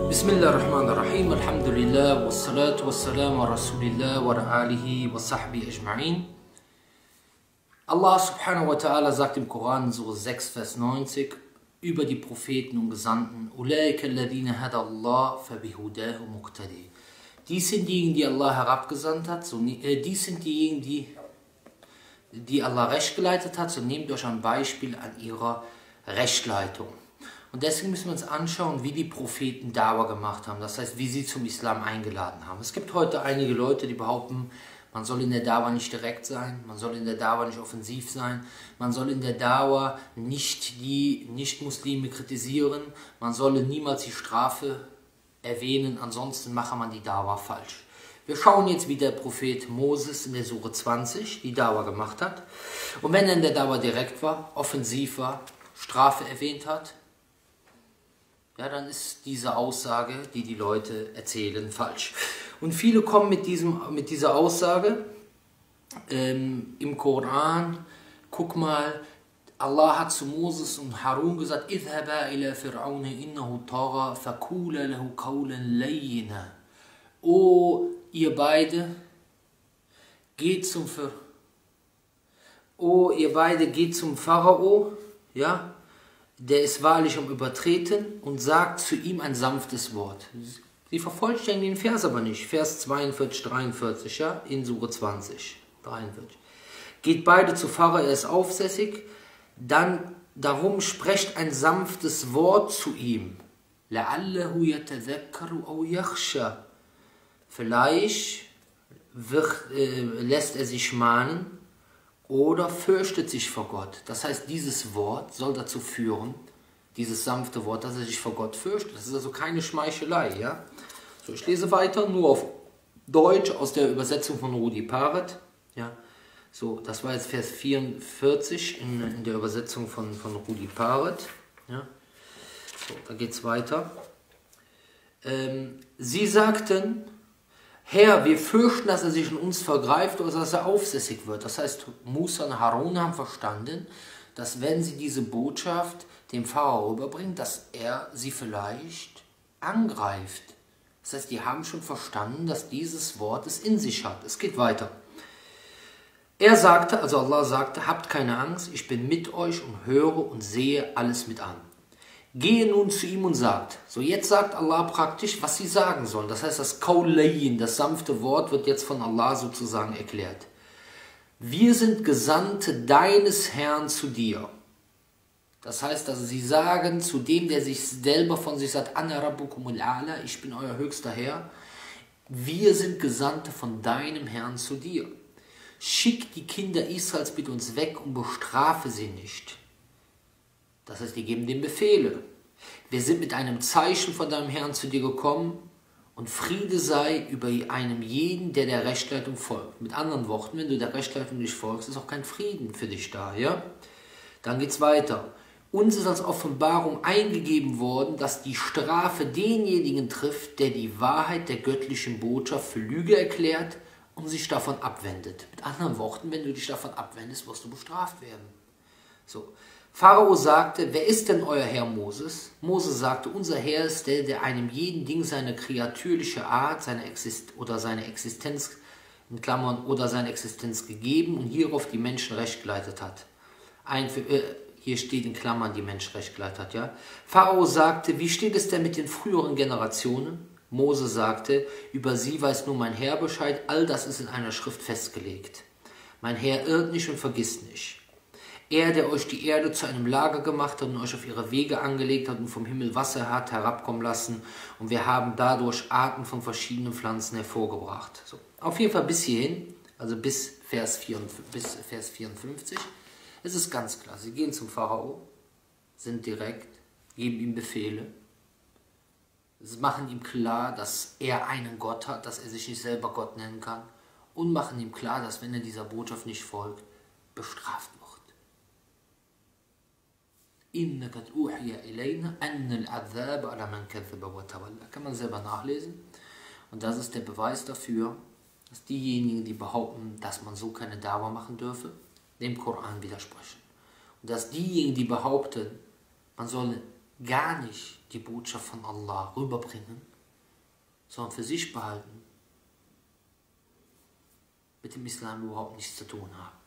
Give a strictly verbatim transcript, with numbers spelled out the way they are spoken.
Bismillahirrahmanirrahim, Alhamdulillah, wassalatu wassalamu ala Rasulillah wa ala alihi wa sahbihi ajma'in. Allah subhanahu wa ta'ala sagt im Koran, Surah sechs, Vers neunzig, über die Propheten und Gesandten, Ulaika alladhina hada Allah fabihudahu muqtadi. Dies sind diejenigen, die Allah herabgesandt hat, so, äh, dies sind diejenigen, die, die Allah recht geleitet hat, so nehmt euch ein Beispiel an ihrer Rechtleitung. Und deswegen müssen wir uns anschauen, wie die Propheten Dawa gemacht haben, das heißt, wie sie zum Islam eingeladen haben. Es gibt heute einige Leute, die behaupten, man soll in der Dawa nicht direkt sein, man soll in der Dawa nicht offensiv sein, man soll in der Dawa nicht die Nicht-Muslime kritisieren, man solle niemals die Strafe erwähnen, ansonsten mache man die Dawa falsch. Wir schauen jetzt, wie der Prophet Moses in der Sure zwanzig die Dawa gemacht hat. Und wenn er in der Dawa direkt war, offensiv war, Strafe erwähnt hat, ja, dann ist diese Aussage, die die Leute erzählen, falsch. Und viele kommen mit, diesem, mit dieser Aussage ähm, im Koran, guck mal, Allah hat zu Moses und Harun gesagt, اذهبا إلى فرعون إنه طغى فقولا له قولا لينا. O ihr beide, geht zum Pharao, O ihr beide geht zum Pharao, ja, der ist wahrlich am Übertreten und sagt zu ihm ein sanftes Wort. Sie vervollständigen den Vers aber nicht. Vers zweiundvierzig, dreiundvierzig, ja, in Sure zwanzig, dreiundvierzig. Geht beide zu Pharao, er ist aufsässig, dann darum sprecht ein sanftes Wort zu ihm. لَعَلَّهُ يَتَذَكَّرُ أَوْ يَخْشَى. Vielleicht wird, äh, lässt er sich mahnen oder fürchtet sich vor Gott. Das heißt, dieses Wort soll dazu führen, dieses sanfte Wort, dass er sich vor Gott fürchtet. Das ist also keine Schmeichelei. Ja? So, ich lese weiter, nur auf Deutsch aus der Übersetzung von Rudi Parrett. Ja? So, das war jetzt Vers vierundvierzig in, in der Übersetzung von, von Rudi Parrett. Ja? So, da geht es weiter. Ähm, sie sagten, Herr, wir fürchten, dass er sich in uns vergreift oder dass er aufsässig wird. Das heißt, Musa und Harun haben verstanden, dass wenn sie diese Botschaft dem Pharao rüberbringen, dass er sie vielleicht angreift. Das heißt, die haben schon verstanden, dass dieses Wort es in sich hat. Es geht weiter. Er sagte, also Allah sagte, habt keine Angst, ich bin mit euch und höre und sehe alles mit an. Gehe nun zu ihm und sagt, so jetzt sagt Allah praktisch, was sie sagen sollen. Das heißt, das Qawlayn, das sanfte Wort, wird jetzt von Allah sozusagen erklärt. Wir sind Gesandte deines Herrn zu dir. Das heißt, dass sie sagen zu dem, der sich selber von sich sagt, Ana Rabbukumul A'la, ich bin euer höchster Herr. Wir sind Gesandte von deinem Herrn zu dir. Schick die Kinder Israels bitte uns weg und bestrafe sie nicht. Das heißt, die geben dem Befehle. Wir sind mit einem Zeichen von deinem Herrn zu dir gekommen und Friede sei über einem jeden, der der Rechtleitung folgt. Mit anderen Worten, wenn du der Rechtleitung nicht folgst, ist auch kein Frieden für dich da. Ja? Dann geht es weiter. Uns ist als Offenbarung eingegeben worden, dass die Strafe denjenigen trifft, der die Wahrheit der göttlichen Botschaft für Lüge erklärt und sich davon abwendet. Mit anderen Worten, wenn du dich davon abwendest, wirst du bestraft werden. So. Pharao sagte, wer ist denn euer Herr Moses? Moses sagte, unser Herr ist der, der einem jeden Ding seine kreatürliche Art seine Exist oder seine Existenz, in Klammern, oder seine Existenz gegeben und hierauf die Menschen recht geleitet hat. Ein, äh, hier steht in Klammern, die Menschen recht geleitet hat. Ja? Pharao sagte, wie steht es denn mit den früheren Generationen? Mose sagte, über sie weiß nur mein Herr Bescheid, all das ist in einer Schrift festgelegt. Mein Herr irrt nicht und vergisst nicht. Er, der euch die Erde zu einem Lager gemacht hat und euch auf ihre Wege angelegt hat und vom Himmel Wasser hat herabkommen lassen. Und wir haben dadurch Arten von verschiedenen Pflanzen hervorgebracht. So, auf jeden Fall bis hierhin, also bis Vers vierundfünfzig. Es ist ganz klar, sie gehen zum Pharao, sind direkt, geben ihm Befehle. Sie machen ihm klar, dass er einen Gott hat, dass er sich nicht selber Gott nennen kann. Und machen ihm klar, dass wenn er dieser Botschaft nicht folgt, bestraft wird. Kann man selber nachlesen. Und das ist der Beweis dafür, dass diejenigen, die behaupten, dass man so keine Dawa machen dürfe, dem Koran widersprechen. Und dass diejenigen, die behaupten, man soll gar nicht die Botschaft von Allah rüberbringen, sondern für sich behalten, mit dem Islam überhaupt nichts zu tun haben.